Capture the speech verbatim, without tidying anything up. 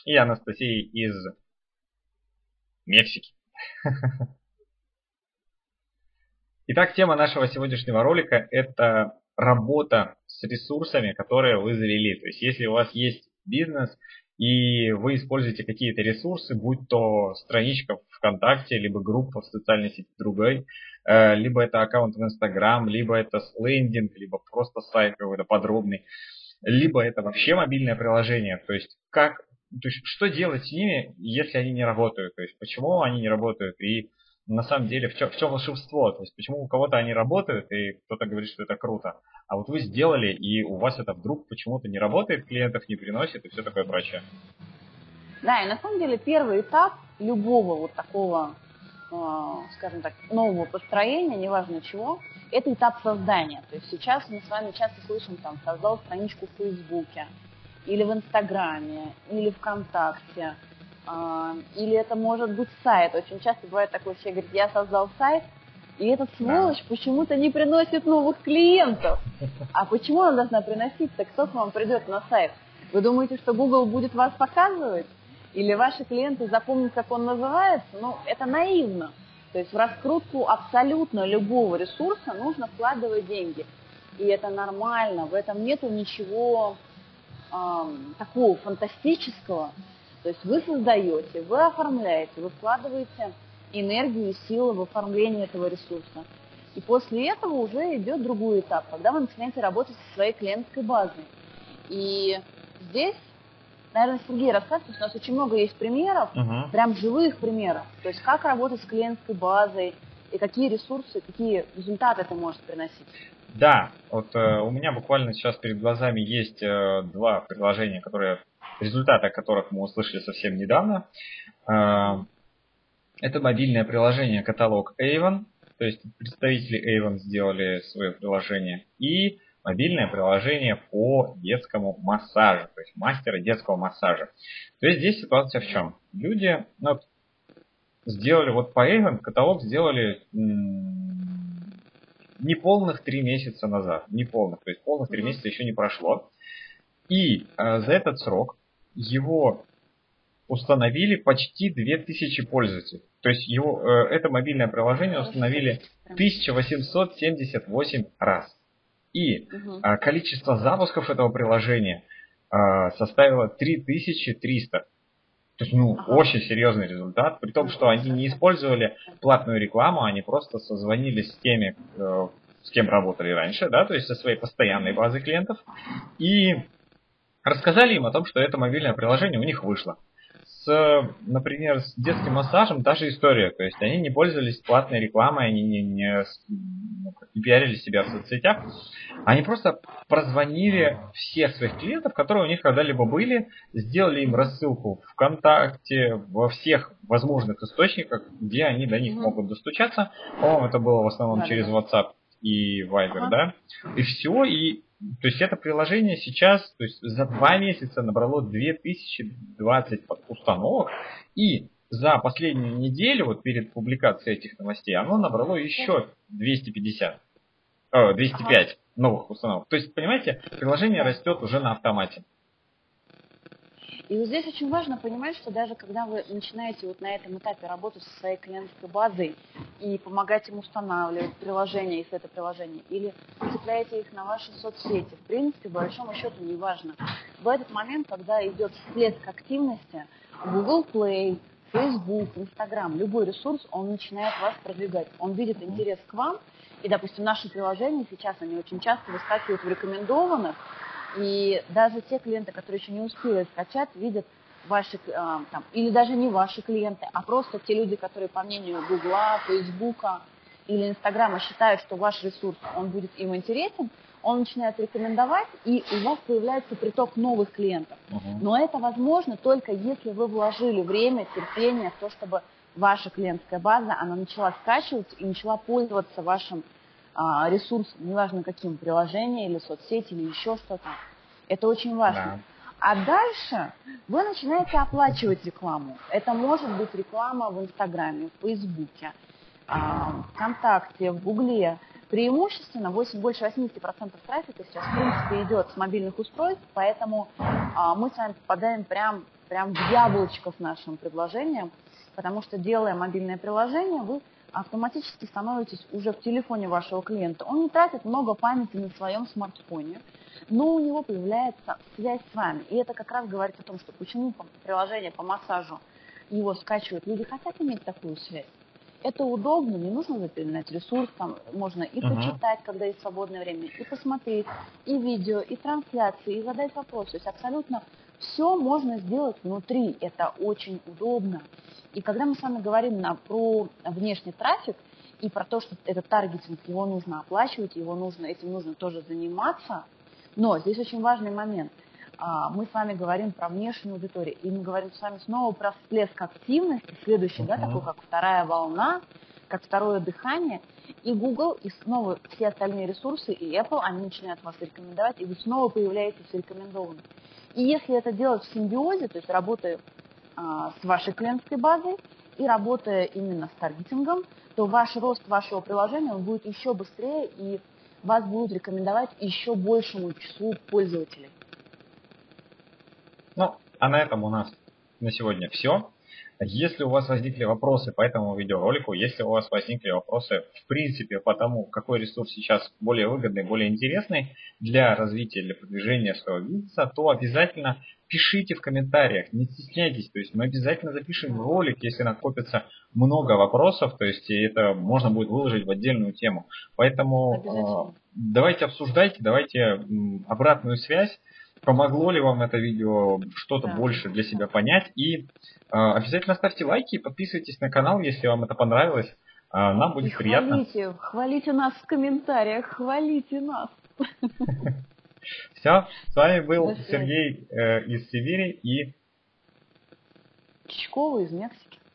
и Анастасией из Мексики. Итак, тема нашего сегодняшнего ролика – это работа с ресурсами, которые вы завели. То есть, если у вас есть бизнес, и вы используете какие-то ресурсы, будь то страничка ВКонтакте, либо группа в социальной сети другой, либо это аккаунт в Инстаграм, либо это лендинг, либо просто сайт какой-то подробный, либо это вообще мобильное приложение. То есть, как, то есть, что делать с ними, если они не работают? То есть, почему они не работают? И на самом деле, в чем, в чем волшебство? То есть, почему у кого-то они работают, и кто-то говорит, что это круто, а вот вы сделали, и у вас это вдруг почему-то не работает, клиентов не приносит, и все такое прочее. Да, и на самом деле первый этап любого вот такого, скажем так, нового построения, неважно чего, это этап создания. То есть сейчас мы с вами часто слышим, там, создал страничку в Фейсбуке, или в Инстаграме, или ВКонтакте, или это может быть сайт. Очень часто бывает такое, что говорит, я создал сайт, и этот сволочь да. почему-то не приносит новых клиентов. А почему она должна приносить-то? Кто к вам придет на сайт? Вы думаете, что Google будет вас показывать? Или ваши клиенты запомнят, как он называется? Ну, это наивно. То есть в раскрутку абсолютно любого ресурса нужно вкладывать деньги. И это нормально, в этом нету ничего эм, такого фантастического. То есть вы создаете, вы оформляете, вы вкладываете энергию и силы в оформление этого ресурса. И после этого уже идет другой этап, когда вы начинаете работать со своей клиентской базой. И здесь, наверное, Сергей расскажет, потому что у нас очень много есть примеров, uh-huh. прям живых примеров. То есть как работать с клиентской базой и какие ресурсы, какие результаты это может приносить. Да, вот э, у меня буквально сейчас перед глазами есть э, два приложения, которые, результаты которых мы услышали совсем недавно. Э, это мобильное приложение каталог Avon, то есть представители Avon сделали свое приложение, и мобильное приложение по детскому массажу, то есть мастера детского массажа. То есть здесь ситуация в чем? Люди ну, сделали вот по Avon каталог сделали м- неполных три месяца назад, неполных, то есть полных три месяца еще не прошло. И э, за этот срок его установили почти две тысячи пользователей. То есть его, э, это мобильное приложение установили тысяча восемьсот семьдесят восемь раз. И угу. э, количество запусков этого приложения э, составило три тысячи триста. То есть, ну, ага. очень серьезный результат, при том, что они не использовали платную рекламу, они просто созвонились с теми, э, с кем работали раньше, да, то есть со своей постоянной базой клиентов, и рассказали им о том, что это мобильное приложение у них вышло. С, например, с детским массажем та же история, то есть они не пользовались платной рекламой, они не, не, не пиарили себя в соцсетях, они просто прозвонили всех своих клиентов, которые у них когда-либо были, сделали им рассылку ВКонтакте, во всех возможных источниках, где они до них mm-hmm. могут достучаться. По-моему, это было в основном да, через WhatsApp и Viber, ага. да, и все, и то есть это приложение сейчас, то есть за два месяца набрало две тысячи двадцать установок, и за последнюю неделю, вот перед публикацией этих новостей, оно набрало еще двести пятьдесят, о, двести пять ага. новых установок. То есть, понимаете, приложение растет уже на автомате. И вот здесь очень важно понимать, что даже когда вы начинаете вот на этом этапе работать со своей клиентской базой и помогать им устанавливать приложение, если это приложение, или цепляете их на ваши соцсети, в принципе, по большому счету не важно. В этот момент, когда идет всплеск активности, Google Play, Facebook, Instagram, любой ресурс, он начинает вас продвигать. Он видит интерес к вам, и, допустим, наши приложения сейчас, они очень часто выскакивают в рекомендованных, и даже те клиенты, которые еще не успели скачать, видят ваши, э, там, или даже не ваши клиенты, а просто те люди, которые по мнению Гугла, Фейсбука или Инстаграма считают, что ваш ресурс, он будет им интересен, он начинает рекомендовать, и у вас появляется приток новых клиентов. Uh-huh. Но это возможно только если вы вложили время, терпение в то, чтобы ваша клиентская база, она начала скачивать и начала пользоваться вашим ресурс, неважно каким, приложение или соцсети, или еще что-то. Это очень важно. Да. А дальше вы начинаете оплачивать рекламу. Это может быть реклама в Инстаграме, в Фейсбуке, ВКонтакте, в Гугле. Преимущественно восемь, больше восемьдесят процентов трафика сейчас, в принципе, идет с мобильных устройств, поэтому мы с вами попадаем прям прям в яблочко с нашим предложением, потому что, делая мобильное приложение, вы автоматически становитесь уже в телефоне вашего клиента. Он не тратит много памяти на своем смартфоне, но у него появляется связь с вами. И это как раз говорит о том, что почему приложение по массажу его скачивают. Люди хотят иметь такую связь. Это удобно, не нужно запоминать ресурс, там можно и Мгм. почитать, когда есть свободное время, и посмотреть, и видео, и трансляции, и задать вопросы. То есть абсолютно все можно сделать внутри, это очень удобно. И когда мы с вами говорим на, про внешний трафик и про то, что этот таргетинг, его нужно оплачивать, его нужно, этим нужно тоже заниматься, но здесь очень важный момент. А, Мы с вами говорим про внешнюю аудиторию, и мы говорим с вами снова про всплеск активности, следующий, да, такой Мгм. как вторая волна, как второе дыхание, и Google, и снова все остальные ресурсы, и Apple, они начинают вас рекомендовать, и вы снова появляетесь рекомендованным. И если это делать в симбиозе, то есть работая а, с вашей клиентской базой и работая именно с таргетингом, то ваш рост вашего приложения он будет еще быстрее, и вас будут рекомендовать еще большему числу пользователей. Ну, а на этом у нас на сегодня все. Если у вас возникли вопросы по этому видеоролику, если у вас возникли вопросы в принципе по тому, какой ресурс сейчас более выгодный, более интересный для развития, для продвижения своего бизнеса, то обязательно пишите в комментариях, не стесняйтесь. То есть мы обязательно запишем ролик, если накопится много вопросов, то есть это можно будет выложить в отдельную тему. Поэтому Обязательно. э, давайте обсуждайте, давайте м, обратную связь. Помогло ли вам это видео что-то Да. больше для себя понять. И э, обязательно ставьте лайки и подписывайтесь на канал, если вам это понравилось. Э, нам И будет приятно. хвалите, хвалите нас в комментариях, хвалите нас. Все, с вами был До связи. Сергей э, из Сибири и Чичкова из Мексики.